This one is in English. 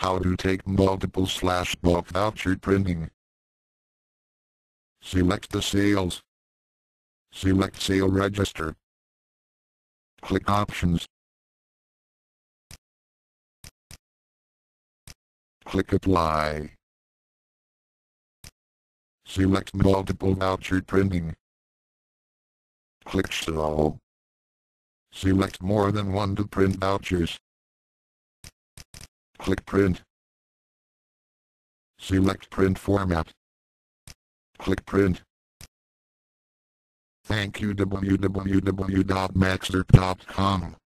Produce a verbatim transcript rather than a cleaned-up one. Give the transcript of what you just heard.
How to take multiple slash bulk voucher printing. Select the sales. Select Sale Register. Click Options. Click Apply. Select Multiple Voucher Printing. Click Show. Select more than one to print vouchers. Click Print. Select Print Format. Click Print. Thank you w w w dot max erp dot com